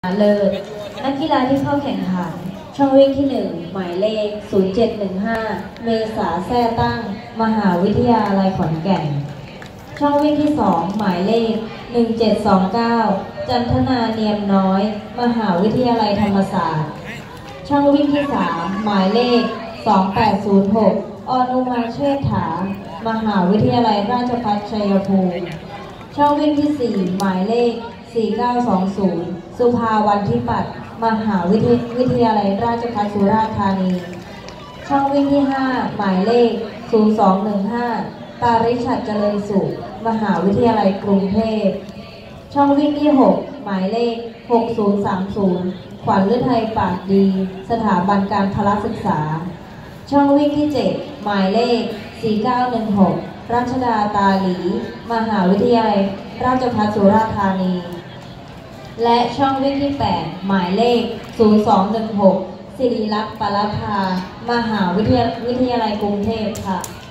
เลิศนักกีฬาที่เข้าแข่งขันช่องวิ่งที่1หมายเลข0715เมษาแท้ตั้งมหาวิทยาลัยขอนแก่นช่องวิ่งที่2หมายเลข1729จันทนาเนียมน้อยมหาวิทยาลัยธรรมศาสตร์ช่องวิ่งที่3หมายเลข2806อนุมาเชษฐามหาวิทยาลัยราชภัฏชัยภูมิช่องวิ่งที่4หมายเลข4920สุภาวันทิปัตย์มหาวิทยาลัยราชภัฏสุราษฎร์ธานีช่องวิ่งที่5หมายเลข0215ปาริชัดเจริญสุขมหาวิทยาลัยกรุงเทพช่องวิ่งที่6หมายเลข6030ขวัญฤทัยปากดีสถาบันการพละศึกษาช่องวิ่งที่7หมายเลข4916รัชดาตาหลีมหาวิทยาลัยราชภัฏสุราษฎร์ธานีและช่องวิ่งที่8หมายเลข0216ศิริลักษณ์ปรภามหาวิทยาลัยกรุงเทพค่ะ